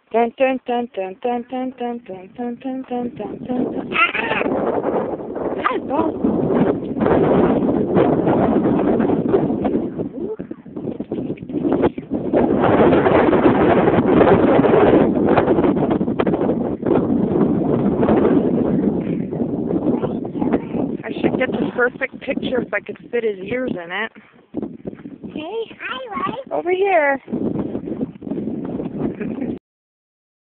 Dun dun dun dun dun dun dun dun dun dun dun dun dun. Hi, Bob. I should get the perfect picture if I could fit his ears in it. Hey, hi, Ray. Over here.